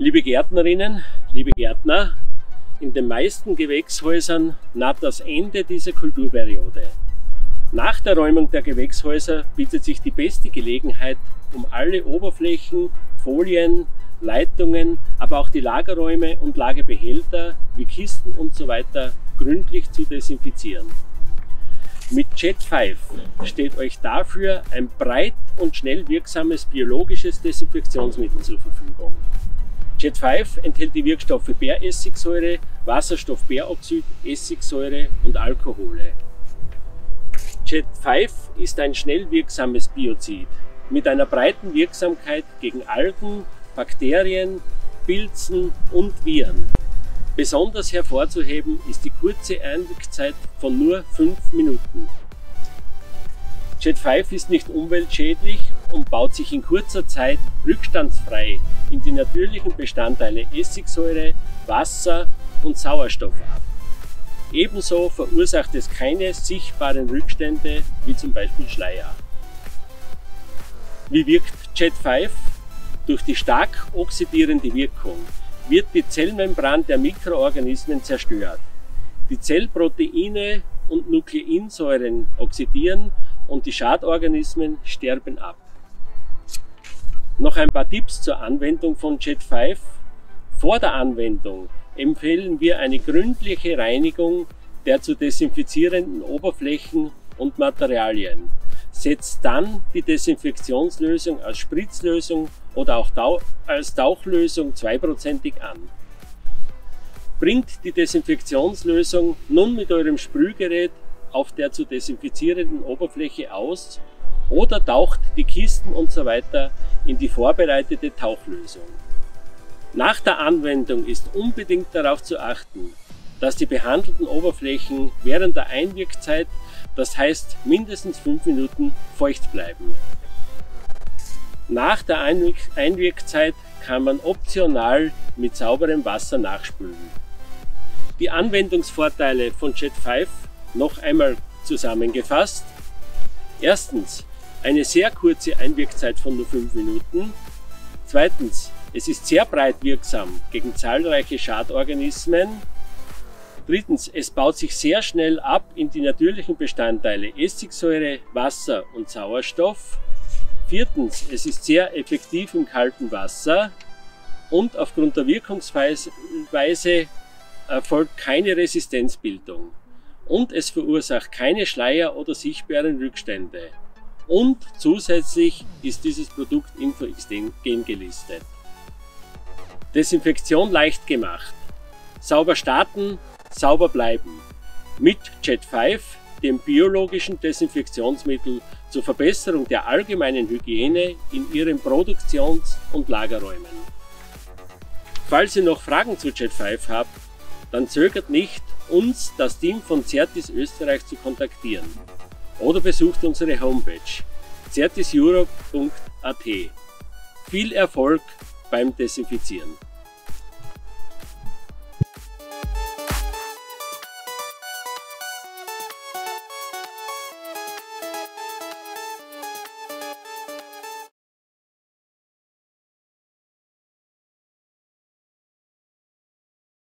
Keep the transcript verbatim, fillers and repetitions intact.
Liebe Gärtnerinnen, liebe Gärtner, in den meisten Gewächshäusern naht das Ende dieser Kulturperiode. Nach der Räumung der Gewächshäuser bietet sich die beste Gelegenheit, um alle Oberflächen, Folien, Leitungen, aber auch die Lagerräume und Lagerbehälter wie Kisten usw. gründlich zu desinfizieren. Mit Jet fünf steht euch dafür ein breit und schnell wirksames biologisches Desinfektionsmittel zur Verfügung. Jet fünf enthält die Wirkstoffe Bäressigsäure, Wasserstoffperoxid, Essigsäure und Alkohole. Jet fünf ist ein schnell wirksames Biozid mit einer breiten Wirksamkeit gegen Algen, Bakterien, Pilzen und Viren. Besonders hervorzuheben ist die kurze Einwirkzeit von nur fünf Minuten. Jet fünf ist nicht umweltschädlich und baut sich in kurzer Zeit rückstandsfrei in die natürlichen Bestandteile Essigsäure, Wasser und Sauerstoff ab. Ebenso verursacht es keine sichtbaren Rückstände wie zum Beispiel Schleier. Wie wirkt Jet fünf? Durch die stark oxidierende Wirkung wird die Zellmembran der Mikroorganismen zerstört. Die Zellproteine und Nukleinsäuren oxidieren und die Schadorganismen sterben ab. Noch ein paar Tipps zur Anwendung von Jet fünf. Vor der Anwendung empfehlen wir eine gründliche Reinigung der zu desinfizierenden Oberflächen und Materialien. Setzt dann die Desinfektionslösung als Spritzlösung oder auch als Tauchlösung zweiprozentig an. Bringt die Desinfektionslösung nun mit eurem Sprühgerät auf der zu desinfizierenden Oberfläche aus oder taucht die Kisten usw. in die vorbereitete Tauchlösung. Nach der Anwendung ist unbedingt darauf zu achten, dass die behandelten Oberflächen während der Einwirkzeit, das heißt mindestens fünf Minuten, feucht bleiben. Nach der Einwirk Einwirkzeit kann man optional mit sauberem Wasser nachspülen. Die Anwendungsvorteile von Jet fünf noch einmal zusammengefasst. Erstens, eine sehr kurze Einwirkzeit von nur fünf Minuten. Zweitens, es ist sehr breit wirksam gegen zahlreiche Schadorganismen. Drittens, es baut sich sehr schnell ab in die natürlichen Bestandteile Essigsäure, Wasser und Sauerstoff. Viertens, es ist sehr effektiv im kalten Wasser und aufgrund der Wirkungsweise erfolgt keine Resistenzbildung und es verursacht keine Schleier oder sichtbaren Rückstände. Und zusätzlich ist dieses Produkt InfoXgen gelistet. Desinfektion leicht gemacht. Sauber starten, sauber bleiben. Mit Jet fünf, dem biologischen Desinfektionsmittel zur Verbesserung der allgemeinen Hygiene in Ihren Produktions- und Lagerräumen. Falls ihr noch Fragen zu Jet fünf habt, dann zögert nicht, uns, das Team von Certis Österreich, zu kontaktieren. Oder besucht unsere Homepage certis europe punkt at. Viel Erfolg beim Desinfizieren!